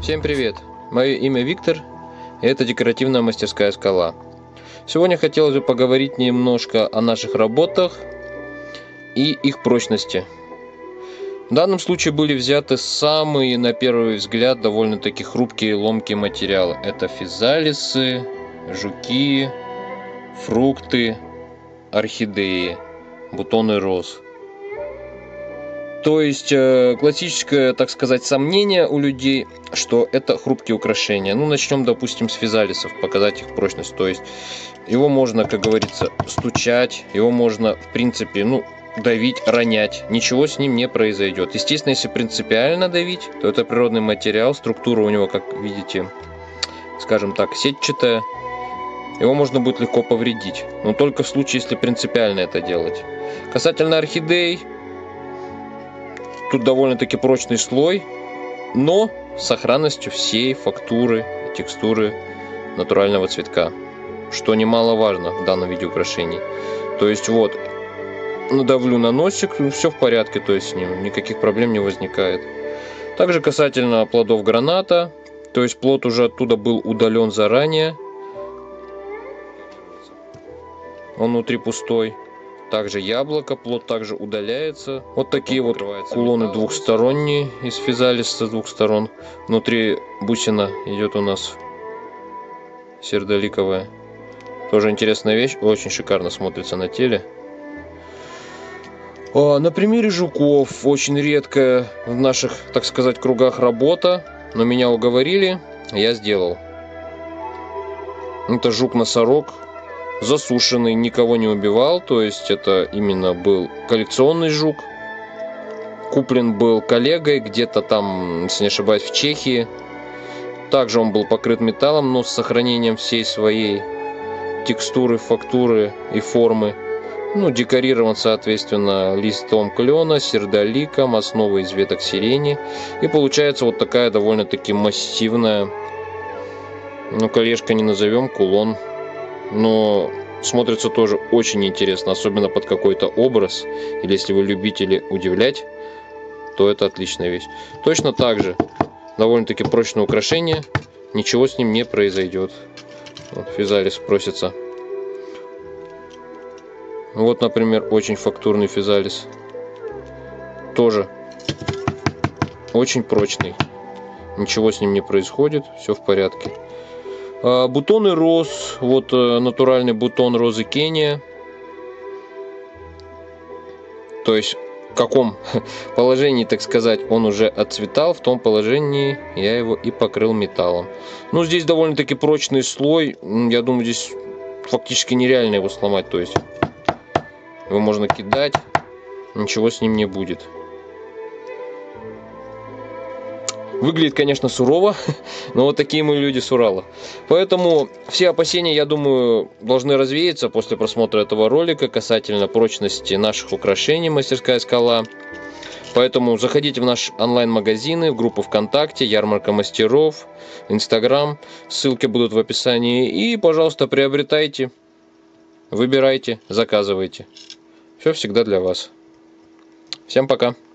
Всем привет! Мое имя Виктор, и это декоративная мастерская «Скала». Сегодня хотелось бы поговорить немножко о наших работах и их прочности. В данном случае были взяты самые, на первый взгляд, довольно-таки хрупкие и ломкие материалы. Это физалисы, жуки, фрукты, орхидеи, бутоны роз. То есть классическое, так сказать, сомнение у людей, что это хрупкие украшения. Ну, начнем, допустим, с физалисов, показать их прочность. То есть его можно, как говорится, стучать, его можно, в принципе, давить, ронять. Ничего с ним не произойдет. Естественно, если принципиально давить, то это природный материал, структура у него, как видите, скажем так, сетчатая. Его можно будет легко повредить, но только в случае, если принципиально это делать. Касательно орхидей, тут довольно-таки прочный слой, но с сохранностью всей фактуры и текстуры натурального цветка, что немаловажно в данном виде украшений. То есть вот, надавлю на носик, все в порядке, то есть с ним никаких проблем не возникает. Также касательно плодов граната, то есть плод уже оттуда был удален заранее, он внутри пустой. Также яблоко, плод также удаляется. Вот такие вот кулоны двухсторонние из физалиса с двух сторон. Внутри бусина идет у нас сердоликовая. Тоже интересная вещь, очень шикарно смотрится на теле. На примере жуков очень редкая в наших, так сказать, кругах работа, но меня уговорили, я сделал. Это жук-носорог. Засушенный, никого не убивал, то есть это именно был коллекционный жук. Куплен был коллегой где-то там, если не ошибаюсь, в Чехии. Также он был покрыт металлом, но с сохранением всей своей текстуры, фактуры и формы. Декорирован, соответственно, листом клена, сердоликом, основой из веток сирени. И получается вот такая довольно-таки массивная, колешка не назовем, кулон. Но смотрится тоже очень интересно, особенно под какой-то образ, или если вы любители удивлять, то это отличная вещь. Точно так же довольно-таки прочное украшение, ничего с ним не произойдет. Вот физалис просится. Вот, например, очень фактурный физалис, тоже очень прочный, ничего с ним не происходит, все в порядке. Бутоны роз, вот натуральный бутон розы Кения. То есть в каком положении, так сказать, он уже отцветал, в том положении я его и покрыл металлом. Здесь довольно-таки прочный слой, я думаю, здесь фактически нереально его сломать. То есть его можно кидать, ничего с ним не будет. Выглядит, конечно, сурово, но вот такие мы люди с Урала. Поэтому все опасения, я думаю, должны развеяться после просмотра этого ролика касательно прочности наших украшений «Мастерская Скала». Поэтому заходите в наши онлайн-магазины, в группу ВКонтакте, Ярмарка мастеров, Инстаграм. Ссылки будут в описании. И, пожалуйста, приобретайте, выбирайте, заказывайте. Все всегда для вас. Всем пока!